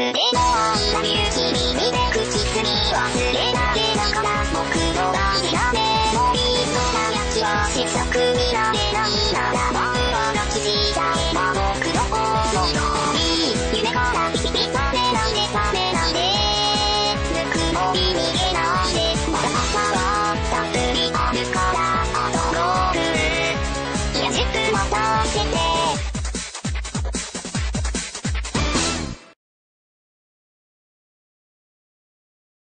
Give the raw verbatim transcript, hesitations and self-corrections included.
でもあんなに君にで口すり忘れだけだから僕の大事なメモリーそんなやつは失策になれないならば